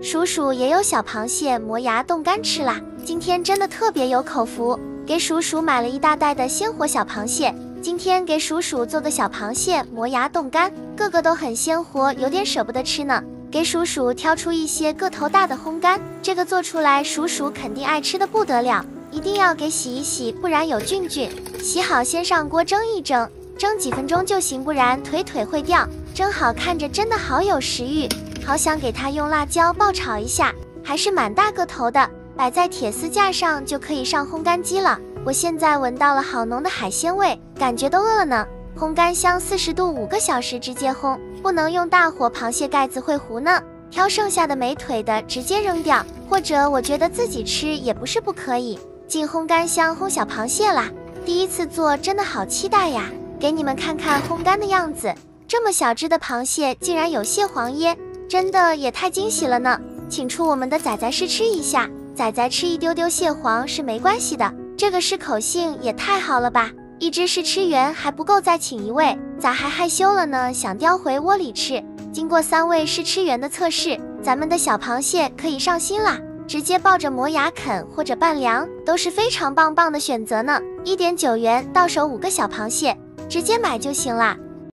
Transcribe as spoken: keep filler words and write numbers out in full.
鼠鼠也有小螃蟹磨牙冻干吃啦。今天真的特别有口福，给鼠鼠买了一大袋的鲜活小螃蟹。今天给鼠鼠做的小螃蟹磨牙冻干，个个都很鲜活，有点舍不得吃呢。给鼠鼠挑出一些个头大的烘干，这个做出来鼠鼠肯定爱吃的不得了，一定要给洗一洗，不然有菌菌。洗好先上锅蒸一蒸，蒸几分钟就行，不然腿腿会掉。蒸好看着真的好有食欲，好想给它用辣椒爆炒一下，还是蛮大个头的，摆在铁丝架上就可以上烘干机了。我现在闻到了好浓的海鲜味，感觉都饿了呢。烘干箱四十度五个小时直接烘，不能用大火，螃蟹盖子会糊呢。挑剩下的没腿的直接扔掉，或者我觉得自己吃也不是不可以。进烘干箱烘小螃蟹啦，第一次做真的好期待呀！给你们看看烘干的样子，这么小只的螃蟹竟然有蟹黄耶，真的也太惊喜了呢。请出我们的仔仔试吃一下，仔仔吃一丢丢蟹黄是没关系的，这个适口性也太好了吧！一只试吃员还不够，再请一位，咋还害羞了呢？想叼回窝里吃。经过三位试吃员的测试，咱们的小螃蟹可以上心啦，直接抱着磨牙啃或者拌凉都是非常棒棒的选择呢。一点九元到手五个小螃蟹，直接买就行啦。